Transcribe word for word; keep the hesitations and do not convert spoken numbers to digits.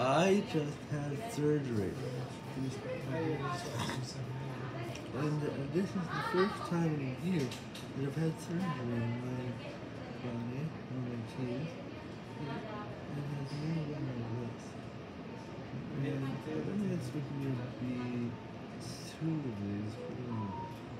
I just had surgery. And uh, this is the first time in a year that I've had surgery in my body, on my teeth. It, it has never been like this. And I think it's going to be two of these.